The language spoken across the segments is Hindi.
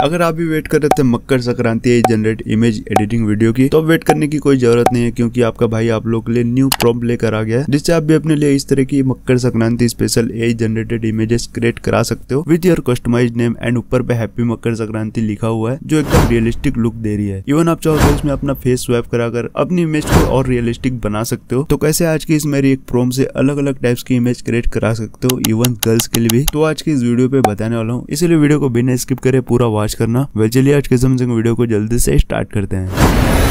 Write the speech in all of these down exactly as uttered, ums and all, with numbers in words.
अगर आप भी वेट कर रहे थे Makar Sankranti generate image editing video की, तो अब वेट करने की कोई जरूरत नहीं है, क्योंकि आपका भाई आप लोग के लिए न्यू प्रॉम्प्ट लेकर आ गया है, जिससे आप भी अपने लिए इस तरह की Makar Sankranti special AI generated images create करा सकते हो with your customized name and ऊपर पे हैप्पी मकर संक्रांति लिखा हुआ है, जो एकदम रियलिस्टिक लुक दे रही है। इवन आप चाहो तो इसमें अपना फेस स्वैप कराकर अपनी इमेज को और रियलिस्टिक बना सकते हो। तो कैसे आज की इस मेरी एक प्रॉम्प्ट से अलग अलग टाइप्स की इमेज क्रिएट करा सकते हो, इवन गर्ल्स के लिए भी, तो आज की इस वीडियो पे बताने वाला हूँ। इसीलिए वीडियो को बिना स्किप करे पूरा वॉच करना। वेल चलिए आज के समझेंगे वीडियो को जल्दी से स्टार्ट करते हैं।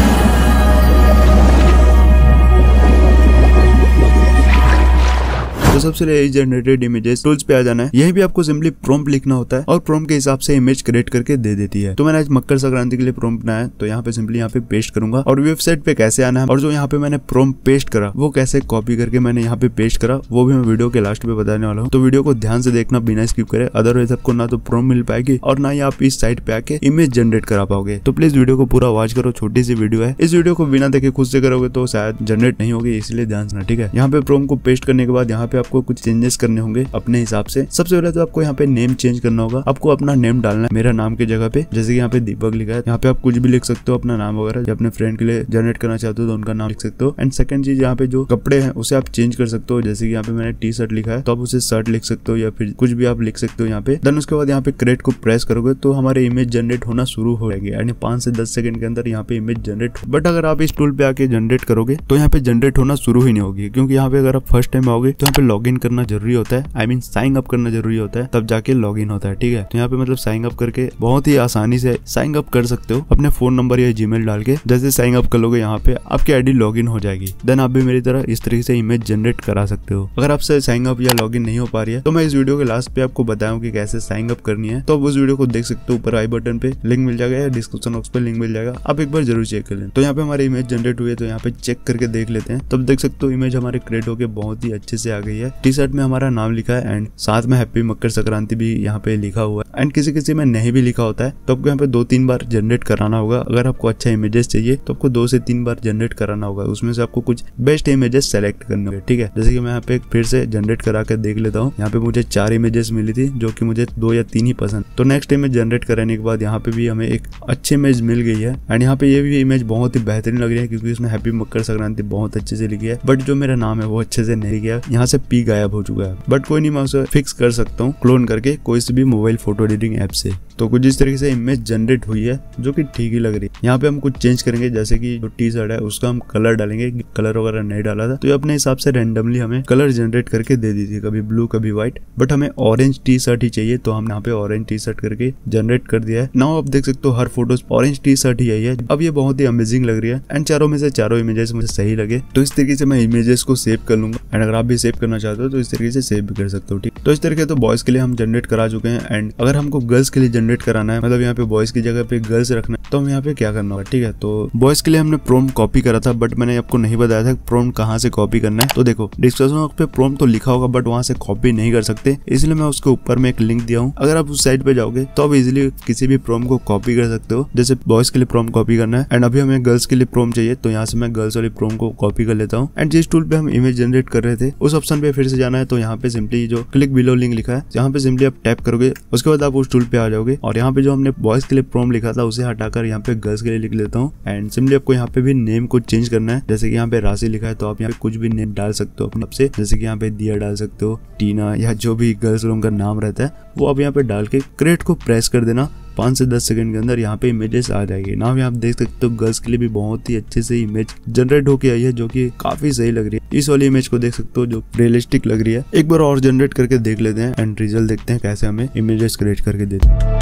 तो सबसे पहले जनरेटेड इमेजेस टूल्स पे आ जाना है। यही भी आपको सिंपली प्रॉम्प्ट लिखना होता है और प्रॉम्प्ट के हिसाब से इमेज क्रिएट करके दे देती है। तो मैंने आज मकर संक्रांति के लिए प्रॉम्प्ट बनाया, तो यहाँ पे सिंपली यहाँ पे पेस्ट करूंगा और वेबसाइट पे कैसे आना है और जो यहाँ पे मैंने प्रॉम्प्ट पेस्ट करा वो कैसे कॉपी करके मैंने यहाँ पे पेस्ट करा वो भी मैं वीडियो के लास्ट पे बताने वाला हूँ। तो वीडियो को ध्यान से देखना बिना स्किप करे, अदरवाइज आपको ना तो प्रॉम्प्ट मिल पाएगी और ना ही आप इस साइट पे आके इमेज जनरेट करा पाओगे। तो प्लीज वीडियो को पूरा वॉच करो, छोटी सी वीडियो है। इस वीडियो को बिना देखे खुद से करोगे तो शायद जनरेट नहीं होगी, इसलिए ध्यान से। ठीक है, यहाँ पे प्रॉम्प्ट को पेस्ट करने के बाद यहाँ पे आपको कुछ चेंजेस करने होंगे अपने हिसाब से। सबसे पहले तो आपको यहाँ पे नेम चेंज करना होगा। आपको अपना नेम डालना है मेरा नाम की जगह पे, जैसे कि यहाँ पे दीपक लिखा है, यहाँ पे आप कुछ भी लिख सकते हो अपना नाम वगैरह। अपने फ्रेंड के लिए जनरेट करना चाहते हो तो उनका नाम लिख सकते हो। एंड सेकंड चीज, यहाँ पे जो कपड़े हैं उसे आप चेंज कर सकते हो, जैसे कि यहाँ पे मैंने टी शर्ट लिखा है तो आप उसे शर्ट लिख सकते हो या फिर कुछ भी आप लिख सकते हो यहाँ पे। देन उसके बाद यहाँ पे क्रिएट को प्रेस करोगे तो हमारे इमेज जनरेट होना शुरू हो जाएगी, यानी पांच से दस सेकंड के अंदर यहाँ पे इमेज जनरेट। बट अगर आप इस टूल पे आके जनरेट करोगे तो यहाँ पे जनरेट होना शुरू ही नहीं होगी, क्योंकि यहाँ पे अगर आप फर्स्ट टाइम आओगे तो यहाँ पे लॉग इन करना जरूरी होता है। आई मीन साइन अप करना जरूरी होता है, तब जाके लॉग इन होता है। ठीक है, तो यहाँ पे मतलब साइन अप करके बहुत ही आसानी से साइन अप कर सकते हो अपने फोन नंबर या जीमेल डाल के। जैसे साइन अप कर लोगे यहाँ पे आपकी आईडी लॉग इन हो जाएगी। देन आप भी मेरी तरह इस तरीके से इमेज जनरेट करा सकते हो। अगर आपसे साइन अप या लॉग इन नहीं हो पा रही है तो मैं इस वीडियो के लास्ट पे आपको बताऊं कि कैसे साइन अप करनी है, तो आप उस वीडियो को देख सकते हो। ऊपर आई बटन पे लिंक मिल जाएगा या डिस्क्रिप्शन बॉक्स पे लिंक मिल जाएगा, आप एक बार जरूर चेक कर लें। तो यहाँ पे हमारी इमेज जनरेट हुई है, तो यहाँ पे चेक करके देख लेते हैं। तब देख सकते हो इमेज हमारे क्रिएट होकर बहुत ही अच्छे से आ गई है। टी शर्ट में हमारा नाम लिखा है एंड साथ में हैप्पी मकर संक्रांति भी यहाँ पे लिखा हुआ है। एंड किसी किसी में नहीं भी लिखा होता है, तो आपको यहाँ पे दो तीन बार जनरेट कराना होगा। अगर आपको अच्छा इमेजेस चाहिए तो आपको दो से तीन बार जनरेट कराना होगा। उसमें से आपको कुछ बेस्ट इमेजेस सेलेक्ट करने होंगे। ठीक है, जैसे कि मैं यहाँ पे फिर से जनरेट करा कर देख लेता हूँ। यहाँ पे मुझे चार इमेजेस मिली थी, जो कि मुझे दो या तीन ही पसंद। तो नेक्स्ट इमेज जनरेट कराने के बाद यहाँ पे भी हमें एक अच्छी इमेज मिल गई है। एंड यहाँ पे ये भी इमेज बहुत ही बेहतरीन लग रही है, क्योंकि इसमें हैप्पी मकर संक्रांति बहुत अच्छे से लिखी है। बट जो मेरा नाम है वो अच्छे से नहीं गया, यहाँ से पी गायब हो चुका है। बट कोई नहीं, मैं उसे फिक्स कर सकता हूँ क्लोन करके कोई से भी मोबाइल फोटो एडिटिंग ऐप से। तो कुछ इस तरीके से इमेज जनरेट हुई है, जो कि ठीक ही लग रही है। यहाँ पे हम कुछ चेंज करेंगे, जैसे कि जो टी शर्ट है उसका हम कलर डालेंगे। कलर वगैरह नहीं डाला था, तो ये अपने हिसाब से रैंडमली हमें कलर जनरेट करके दे दी थी, कभी ब्लू कभी व्हाइट। बट हमें ऑरेंज टी शर्ट ही चाहिए, तो हम यहाँ पे ऑरेंज टी शर्ट करके जनरेट कर दिया है। नाउ आप देख सकते हो हर फोटोज ऑरेंज टी शर्ट ही आई है। अब ये बहुत ही अमेजिंग लग रही है एंड चारों में से चारों इमेजेस मुझे सही लगे। तो इस तरीके से मैं इमेजेस को सेव कर लूंगा। एंड अगर आप भी सेव करना चाहते हो तो इस तरीके से सेव भी कर सकते हो। ठीक, तो इस तरीके तो बॉयज के लिए हम जनरेट करा चुके हैं। एंड अगर हमको गर्ल्स के लिए जनरेट कराना है, मतलब यहाँ पे बॉयज की जगह पे गर्ल्स रखना है, तो हम यहाँ पे क्या करना होगा। ठीक है, तो बॉयज के लिए हमने प्रॉम्प्ट कॉपी करा था, बट मैंने आपको नहीं बताया था प्रॉम्प्ट कहाँ से कॉपी करना है। तो देखो डिस्क्रिप्शन बॉक्स पे प्रॉम्प्ट तो लिखा होगा, बट वहाँ से कॉपी नहीं कर सकते, इसलिए मैं उसके ऊपर में एक लिंक दिया हूँ। अगर आप उस साइट पे जाओगे तो आप इजिली किसी भी प्रॉम्प्ट को कॉपी कर सकते हो। जैसे बॉयज के लिए प्रॉम्प्ट कॉपी करना है एंड अभी हमें गर्ल्स के लिए प्रॉम्प्ट चाहिए, तो यहाँ से मैं गर्ल्स वाली प्रॉम्प्ट को कॉपी कर लेता हूँ। एंड जिस टूल पे हम इमेज जनरेट कर रहे थे उस ऑप्शन पे फिर से जाना है। तो यहाँ पे सिंपली जो क्लिक बिलो लिंक लिखा है, यहाँ पे सिंपली आप टैप करोगे, उसके बाद आप उस टूल पे आ जाओगे। और यहाँ पे जो हमने बॉयज के लिए प्रॉम्प्ट लिखा था उसे हटाकर यहाँ पे गर्ल्स के लिए लिख लेता हूँ। एंड सिंपली आपको यहाँ पे भी नेम को चेंज करना है। जैसे कि यहाँ पे राशि लिखा है, तो आप यहाँ पे कुछ भी नेम डाल सकते हो अपने से, जैसे कि यहाँ पे दिया डाल सकते हो, टीना, या जो भी गर्ल्स लोगों का नाम रहता है वो आप यहाँ पे डाल के क्रिएट को प्रेस कर देना। पाँच से दस सेकंड के अंदर यहाँ पे इमेजेस आ जाएगी। नाउ यहाँ आप देख सकते हो गर्ल्स के लिए भी बहुत ही अच्छे से इमेज जनरेट होके आई है, जो कि काफी सही लग रही है। इस वाली इमेज को देख सकते हो जो रियलिस्टिक लग रही है। एक बार और जनरेट करके देख लेते हैं एंड रिजल्ट देखते हैं कैसे हमें इमेजेस क्रिएट करके देते हैं।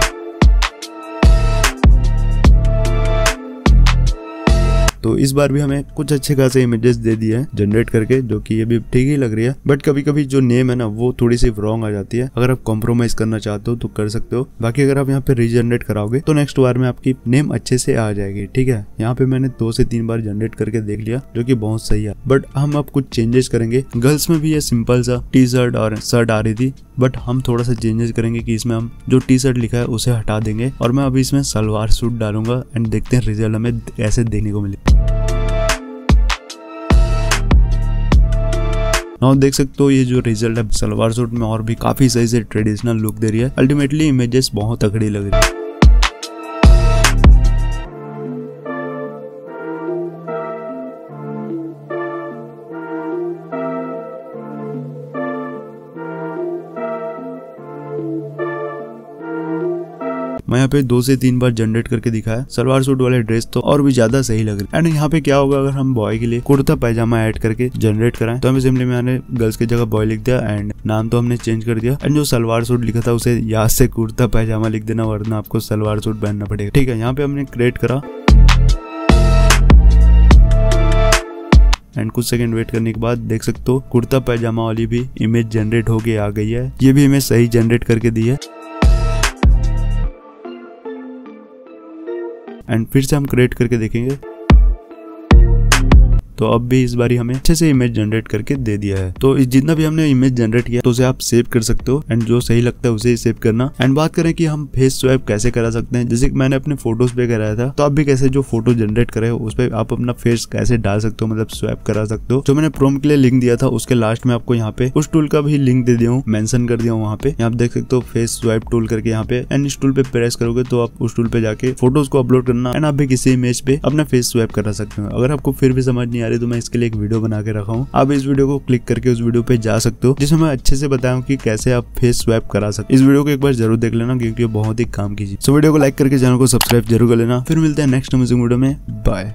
तो इस बार भी हमें कुछ अच्छे खासे इमेजेस दे दिए हैं जनरेट करके, जो कि ये भी ठीक ही लग रही है। बट कभी कभी जो नेम है ना वो थोड़ी सी रॉन्ग आ जाती है। अगर आप कॉम्प्रोमाइज करना चाहते हो तो कर सकते हो। बाकी अगर आप यहाँ पे रीजनरेट कराओगे तो नेक्स्ट बार में आपकी नेम अच्छे से आ जाएगी। ठीक है, यहाँ पे मैंने दो से तीन बार जनरेट करके देख लिया, जो कि बहुत सही है। बट हम अब कुछ चेंजेस करेंगे। गर्ल्स में भी ये सिंपल सा टी शर्ट और शर्ट आ रही थी, बट हम थोड़ा सा चेंजेस करेंगे कि इसमें हम जो टी शर्ट लिखा है उसे हटा देंगे और मैं अभी इसमें सलवार सूट डालूंगा। एंड देखते हैं रिजल्ट हमें ऐसे देखने को मिले। नाउ देख सकते हो ये जो रिजल्ट है सलवार सूट में और भी काफी सही से ट्रेडिशनल लुक दे रही है। अल्टीमेटली इमेजेस बहुत तगड़ी लग रही है। मैं यहाँ पे दो से तीन बार जनरेट करके दिखाया। सलवार सूट वाले ड्रेस तो और भी ज्यादा सही लग रही है। एंड यहाँ पे क्या होगा अगर हम बॉय के लिए कुर्ता पैजामा ऐड करके जनरेट कराएं तो हमें सिंपली मैंने गर्ल्स की जगह बॉय लिख दिया एंड नाम तो हमने चेंज कर दिया। एंड जो सलवार सूट लिखा था उसे याद से कुर्ता पैजामा लिख देना, वरना आपको सलवार सूट पहनना पड़ेगा। ठीक है, यहाँ पे हमने क्रिएट करा एंड कुछ सेकंड वेट करने के बाद देख सकते हो कुर्ता पैजामा वाली भी इमेज जनरेट होके आ गई है। ये भी इमेज सही जनरेट करके दी है। एंड फिर से हम क्रिएट करके देखेंगे तो अब भी इस बारी हमें अच्छे से इमेज जनरेट करके दे दिया है। तो जितना भी हमने इमेज जनरेट किया तो उसे आप सेव कर सकते हो एंड जो सही लगता है उसे ही सेव करना। एंड बात करें कि हम फेस स्वैप कैसे करा सकते हैं, जैसे कि मैंने अपने फोटोज पे कराया था, तो आप भी कैसे जो फोटो जनरेट करे हो उस पर आप अपना फेस कैसे डाल सकते हो, मतलब स्वैप करा सकते हो। जो मैंने प्रोम के लिए लिंक दिया था उसके लास्ट में आपको यहाँ पे उस टूल का भी लिंक दे दिया हूँ, मेंशन कर दिया हूँ वहाँ पे। यहाँ आप देख सकते हो फेस स्वैप टूल करके यहाँ पे, एंड इस टूल पे प्रेस करोगे तो आप उस टूल पे जाके फोटोज को अपलोड करना एंड आप भी किसी इमेज पे अपना फेस स्वैप करा सकते हो। अगर आपको फिर भी समझ नहीं आ रही तो मैं इसके लिए एक वीडियो बना के रखा हूँ, आप इस वीडियो को क्लिक करके उस वीडियो पे जा सकते हो जिसमें मैं अच्छे से बताया हूँ कि कैसे आप फेस स्वैप करा सकते। इस वीडियो को एक बार जरूर देख लेना क्योंकि ये बहुत ही काम की चीज। सो वीडियो को लाइक करके चैनल को सब्सक्राइब जरूर कर लेना। फिर मिलते हैं नेक्स्ट म्यूजिक वीडियो में। बाय।